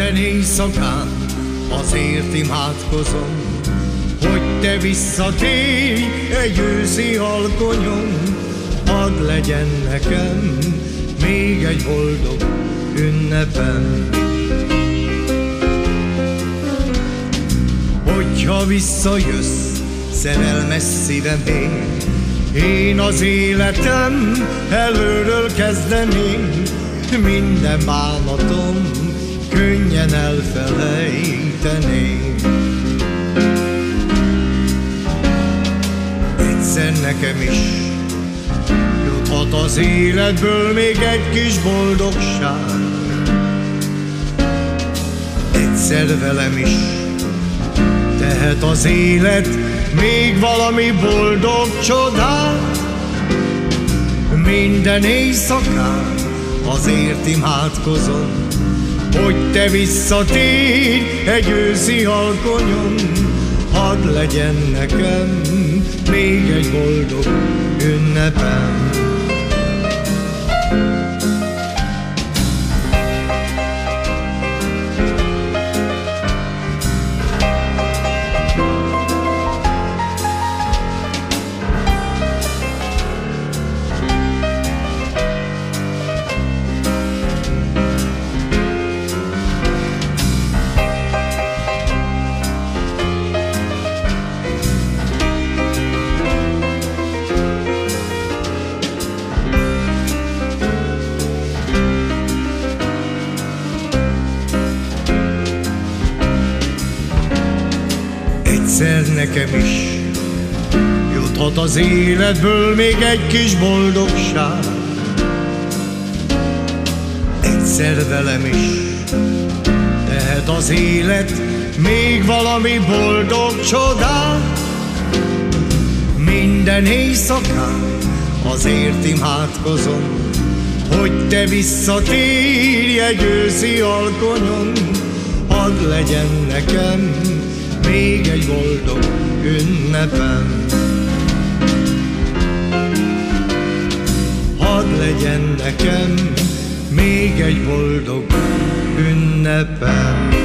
Minden éjszakán azért imádkozom, hogy te visszatérj egy őszi alkonyon. Hadd legyen nekem még egy boldog ünnepem. Hogyha visszajössz, szerelmes szívemért, én az életem előről kezdeném. Minden bánatom könnyen elfelejteném. Egyszer nekem is juthat az életből még egy kis boldogság. Egyszer velem is tehet az élet még valami boldog csodát. Minden éjszakán azért imádkozom, hogy te visszatérj egy őszi alkonyon. Hadd legyen nekem még egy boldog ünnepem. Egyszer nekem is juthat az életből még egy kis boldogság. Egyszer velem is tehet az élet még valami boldog csodát. Minden éjszakán azért imádkozom, hogy te visszatérj egy őszi alkonyon. Hadd legyen nekem még egy boldog ünnepem. Hadd legyen nekem még egy boldog ünnepem.